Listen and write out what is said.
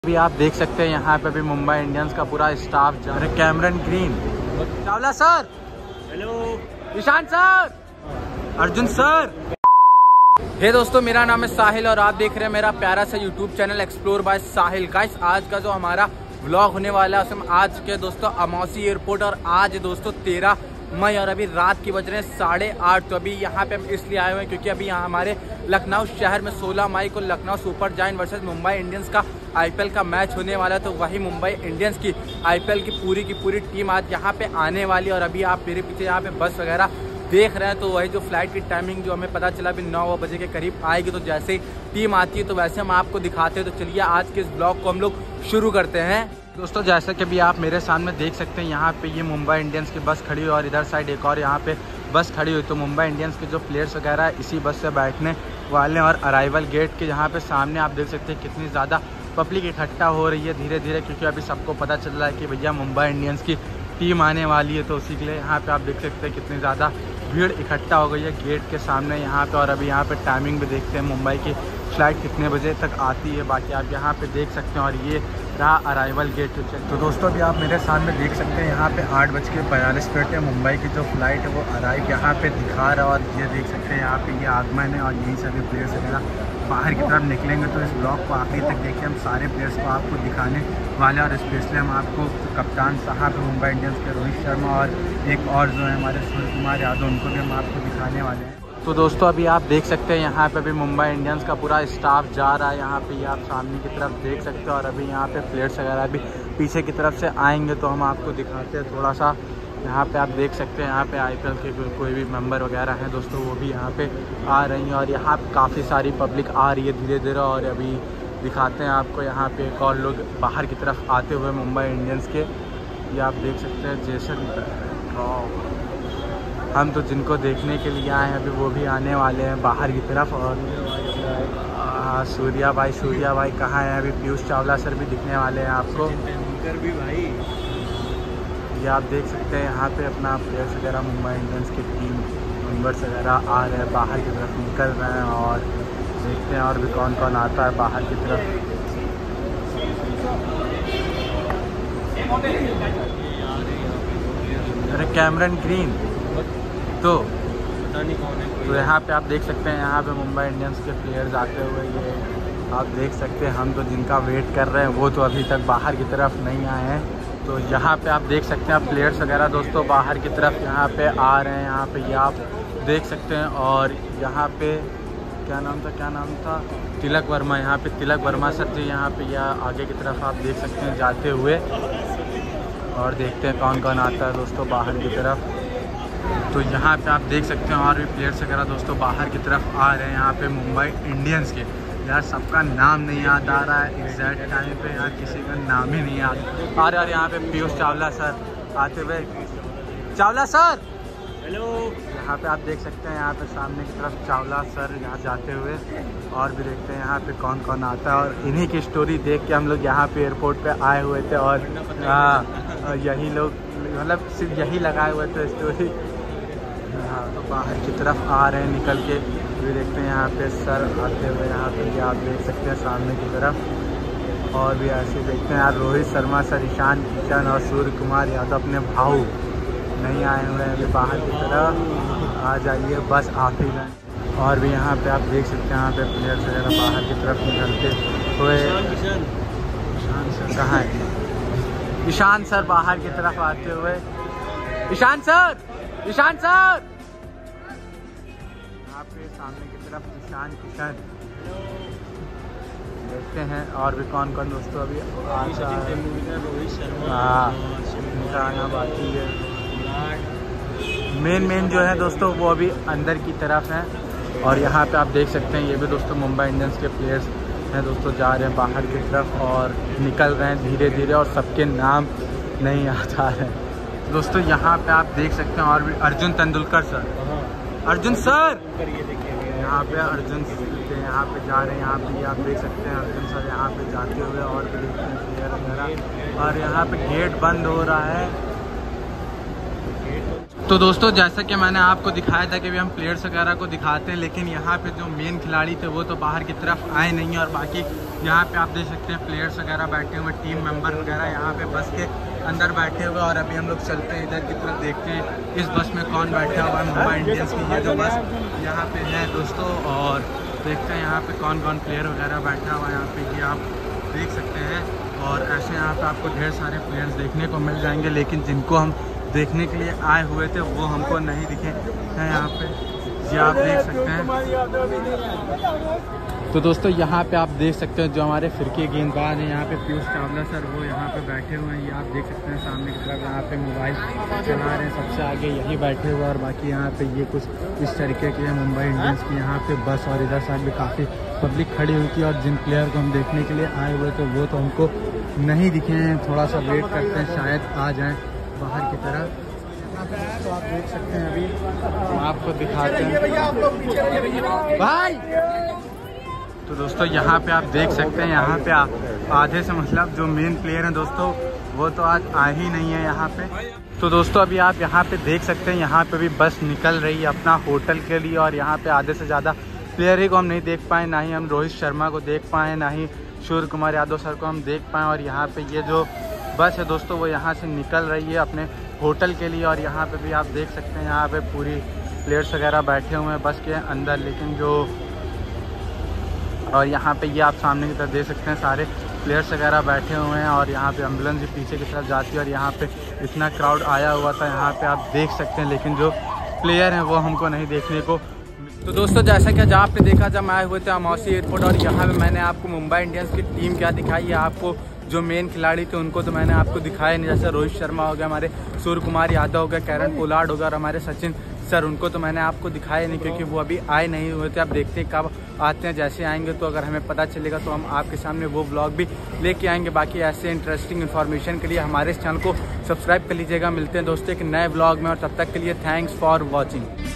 अभी आप देख सकते हैं यहाँ पे भी मुंबई इंडियंस का पूरा स्टाफ जा रहा है। Cameron Green, Chawla sir, hello, Ishan sir, Arjun sir. Hey दोस्तों, मेरा नाम है साहिल और आप देख रहे हैं मेरा प्यारा सा YouTube channel explore by Sahil. Guys, आज का जो हमारा व्लॉग होने वाला है उसमें आज के दोस्तों अमौसी एयरपोर्ट और आज दोस्तों 13 मई और अभी रात की बज रहे हैं 8:30। तो अभी यहाँ पे हम इसलिए आए हुए हैं क्योंकि अभी यहाँ हमारे लखनऊ शहर में 16 मई को Lucknow super giant versus Mumbai Indians का आईपीएल का मैच होने वाला है। तो वही मुंबई इंडियंस की आईपीएल की पूरी टीम आज यहाँ पे आने वाली है। और अभी आप मेरे पीछे यहाँ पे बस वगैरह देख रहे हैं तो वही जो फ्लाइट की टाइमिंग जो हमें पता चला अभी 9 बजे के करीब आएगी। तो जैसे ही टीम आती है तो वैसे हम आपको दिखाते हैं। तो चलिए आज के इस ब्लॉग को हम लोग शुरू करते हैं। दोस्तों, जैसा कि अभी आप मेरे सामने देख सकते हैं यहाँ पे ये मुंबई इंडियंस की बस खड़ी हुई और इधर साइड एक और यहाँ पे बस खड़ी हुई। तो मुंबई इंडियंस के जो प्लेयर्स वगैरह है इसी बस से बैठने वाले हैं। और अराइवल गेट के यहाँ पे सामने आप देख सकते हैं कितनी ज़्यादा पब्लिक इकट्ठा हो रही है धीरे धीरे, क्योंकि अभी सबको पता चल रहा है कि भैया मुंबई इंडियंस की टीम आने वाली है। तो उसी के लिए यहाँ पे आप देख सकते हैं कितनी ज़्यादा भीड़ इकट्ठा हो गई है गेट के सामने यहाँ पे। और अभी यहाँ पे टाइमिंग भी देखते हैं मुंबई की फ़्लाइट कितने बजे तक आती है, बाकी आप यहाँ पे देख सकते हैं। और ये रहा अराइवल गेट। तो दोस्तों, अभी आप मेरे सामने देख सकते हैं यहाँ पे 8:42 मुंबई की जो फ्लाइट है वो अराइव यहाँ पे दिखा रहा है। और ये देख सकते हैं यहाँ पे ये आगमन है और यही सभी प्लेयर्स वगैरह बाहर की तरफ निकलेंगे। तो इस ब्लॉग को आखिरी तक देखिए, हम सारे प्लेयर्स को आपको दिखाने वाले और स्पेशली हम आपको कप्तान साहब मुंबई इंडियंस के रोहित शर्मा और एक और जो है हमारे सूर्य कुमार यादव, उनको भी हम आपको दिखाने वाले हैं। तो दोस्तों, अभी आप देख सकते हैं यहाँ पे भी मुंबई इंडियंस का पूरा स्टाफ जा रहा है। यहाँ पे ये आप सामने की तरफ देख सकते हो। और अभी यहाँ पे प्लेयर्स वगैरह भी पीछे की तरफ से आएंगे तो हम आपको दिखाते हैं थोड़ा सा। यहाँ पे आप देख सकते हैं यहाँ पे आईपीएल के कोई भी मेंबर वगैरह हैं दोस्तों, वो भी यहाँ पे आ रही हैं। और यहाँ काफ़ी सारी पब्लिक आ रही है धीरे धीरे। और अभी दिखाते हैं आपको यहाँ पे एक और लोग बाहर की तरफ आते हुए मुंबई इंडियंस के। ये आप देख सकते हैं जेसन, हम तो जिनको देखने के लिए आए हैं अभी वो भी आने वाले हैं बाहर की तरफ। और सूर्या भाई कहाँ हैं? अभी पीयूष चावला सर भी दिखने वाले हैं आपको भी भाई। ये आप देख सकते हैं यहाँ पे अपना प्लेयर्स वगैरह मुंबई इंडियंस की टीम मेंबर्स वगैरह आ रहे हैं, बाहर की तरफ निकल रहे हैं। और देखते हैं और भी कौन कौन आता है बाहर की तरफ। अरे कैमरन ग्रीन तो पता नहीं कौन है। तो यहाँ पे आप देख सकते हैं यहाँ पे मुंबई इंडियंस के प्लेयर्स आते हुए ये आप देख सकते हैं। हम तो जिनका वेट कर रहे हैं वो तो अभी तक बाहर की तरफ नहीं आए हैं। तो यहाँ पे आप देख सकते हैं प्लेयर्स वगैरह दोस्तों बाहर की तरफ यहाँ पे आ रहे हैं। यहाँ पे ये आप देख सकते हैं। और यहाँ पे क्या नाम था तिलक वर्मा। यहाँ पे तिलक वर्मा सर जी यहाँ पे या आगे की तरफ आप देख सकते हैं जाते हुए। और देखते हैं कौन कौन आता है दोस्तों बाहर की तरफ। तो यहाँ पे आप देख सकते हैं और भी प्लेयर्स वगैरह दोस्तों बाहर की तरफ आ रहे हैं यहाँ पे मुंबई इंडियंस के। यार सबका नाम नहीं याद आ रहा है एग्जैक्ट टाइम पे, यार किसी का नाम ही नहीं याद आ रहा। और यहाँ पे पीयूष चावला सर आते हुए, चावला सर हेलो। यहाँ पे आप देख सकते हैं यहाँ पे सामने की तरफ चावला सर यहाँ जाते हुए। और भी देखते हैं यहाँ पे कौन कौन आता है। और इन्हीं की स्टोरी देख के हम लोग यहाँ पे एयरपोर्ट पे आए हुए थे। और यही लोग मतलब सिर्फ यही लगाए हुए थे स्टोरी। हाँ, तो बाहर की तरफ आ रहे हैं निकल के। भी देखते हैं यहाँ पे सर आते हुए यहाँ पे ये आप देख सकते हैं सामने की तरफ। और भी ऐसे देखते हैं यार रोहित शर्मा सर, ईशान किशन और सूर्य कुमार यादव अपने भाऊ नहीं आए हुए हैं अभी बाहर की तरफ। आ जाइए, बस आप ही गए। और भी यहाँ पे आप देख सकते हैं यहाँ पे प्लेयर्स वगैरह बाहर की तरफ निकलते हुए। ईशान सर कहाँ है? ईशान सर बाहर की तरफ आते हुए। ईशान सर यहाँ पे सामने की तरफ ईशान किशन देखते हैं। और भी कौन कौन दोस्तों अभी रोहित शर्मा, आना बाकी है। मेन जो है दोस्तों वो अभी अंदर की तरफ है। और यहाँ पे आप देख सकते हैं ये भी दोस्तों मुंबई इंडियंस के प्लेयर्स हैं दोस्तों, जा रहे हैं बाहर की तरफ और निकल रहे हैं धीरे धीरे। और सबके नाम नहीं याद आ रहे हैं दोस्तों। यहाँ पे आप देख सकते हैं और भी अर्जुन तेंदुलकर सर, अर्जुन सर यहाँ पे अर्जुन यहाँ पे जा रहे हैं। यहाँ पे आप देख सकते हैं अर्जुन सर यहाँ पे जाते हुए। और भी देखते हैं प्लेयर वगैरह। और यहाँ पे गेट बंद हो रहा है। तो दोस्तों जैसा कि मैंने आपको दिखाया था कि भी हम प्लेयर्स वगैरह को दिखाते हैं, लेकिन यहाँ पे जो मेन खिलाड़ी थे वो तो बाहर की तरफ आए नहीं, और बाकी यहाँ पे आप देख सकते हैं प्लेयर्स वगैरह बैठे हुए, टीम मेंबर वगैरह यहाँ पे बस के अंदर बैठे हुए। और अभी हम लोग चलते हैं इधर की तरफ, देखते हैं इस बस में कौन बैठा हुआ है मुंबई इंडियंस की। ये जो बस यहाँ पे है दोस्तों, और देखते हैं यहाँ पे कौन कौन प्लेयर वगैरह बैठा हुआ है यहाँ पे, ये आप देख सकते हैं। और ऐसे यहाँ पे आपको ढेर सारे प्लेयर्स देखने को मिल जाएंगे, लेकिन जिनको हम देखने के लिए आए हुए थे वो हमको नहीं दिखे हैं यहाँ पे, ये आप देख सकते हैं। तो दोस्तों यहाँ पे आप देख सकते हैं जो हमारे फिरकी गेंदबाज हैं यहाँ पे पीयूष चावला सर, वो यहाँ पे बैठे हुए हैं। ये आप देख सकते हैं सामने की तरफ यहाँ पे मोबाइल चला रहे हैं, सबसे आगे यही बैठे हुए। और बाकी यहाँ पे ये कुछ इस तरीके की है मुंबई इंडियंस की यहाँ पे बस, और इधर साइड भी काफ़ी पब्लिक खड़ी हुई थी। और जिन प्लेयर को हम देखने के लिए आए हुए थे वो तो हमको नहीं दिखे हैं, थोड़ा सा वेट करते हैं शायद आ जाएँ बाहर की तरफ। तो आप देख सकते हैं अभी हम आपको दिखाते हैं भाई। तो दोस्तों यहाँ पे आप देख सकते हैं यहाँ पे आधे से मतलब जो मेन प्लेयर हैं दोस्तों वो तो आज आ ही नहीं है यहाँ पे। तो दोस्तों अभी आप यहाँ पे देख सकते हैं यहाँ पे भी बस निकल रही है अपना होटल के लिए, और यहाँ पे आधे से ज़्यादा प्लेयर ही को हम नहीं देख पाए, ना ही हम रोहित शर्मा को देख पाए, ना ही सूर्य कुमार यादव सर को हम देख पाएँ। और यहाँ पे ये जो बस है दोस्तों वो यहाँ से निकल रही है अपने होटल के लिए। और यहाँ पे भी आप देख सकते हैं यहाँ पे पूरी प्लेयर्स वगैरह बैठे हुए हैं बस के अंदर, लेकिन जो और यहाँ पे ये आप सामने की तरफ देख सकते हैं सारे प्लेयर्स वगैरह बैठे हुए हैं। और यहाँ पे एम्बुलेंस भी पीछे की तरफ जाती है, और यहाँ पे इतना क्राउड आया हुआ था यहाँ पे आप देख सकते हैं, लेकिन जो प्लेयर हैं वो हमको नहीं देखने को। तो दोस्तों जैसा कि जहाँ पे देखा जब आए हुए थे अमौसी एयरपोर्ट, और यहाँ पे मैंने आपको मुंबई इंडियंस की टीम क्या दिखाई है, आपको जो मेन खिलाड़ी थे उनको तो मैंने आपको दिखाया नहीं, जैसे रोहित शर्मा हो गया, हमारे सूर्य कुमार यादव हो गया, कैरन पोलार्ड हो गया, और हमारे सचिन सर, उनको तो मैंने आपको दिखाया नहीं क्योंकि वो अभी आए नहीं हुए थे। अब देखते हैं कब आते हैं, जैसे आएंगे तो अगर हमें पता चलेगा तो हम आपके सामने वो व्लॉग भी लेके आएंगे। बाकी ऐसे इंटरेस्टिंग इन्फॉर्मेशन के लिए हमारे इस चैनल को सब्सक्राइब कर लीजिएगा। मिलते हैं दोस्तों एक नए व्लॉग में, और तब तक के लिए थैंक्स फॉर वॉचिंग।